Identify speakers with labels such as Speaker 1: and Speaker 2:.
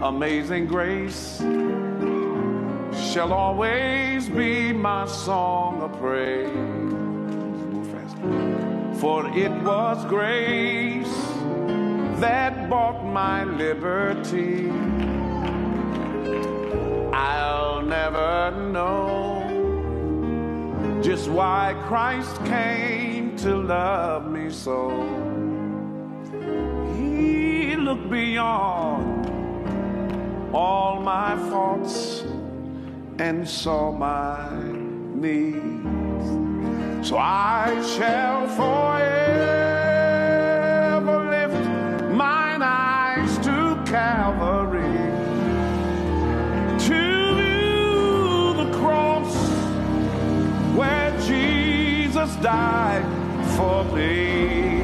Speaker 1: Amazing grace shall always be my song of praise. Move faster. For it was grace that bought my liberty. I'll never know just why Christ came to love me so. He looked beyond all my faults and saw my needs. So I shall forever lift mine eyes to Calvary, to the cross where Jesus died for me.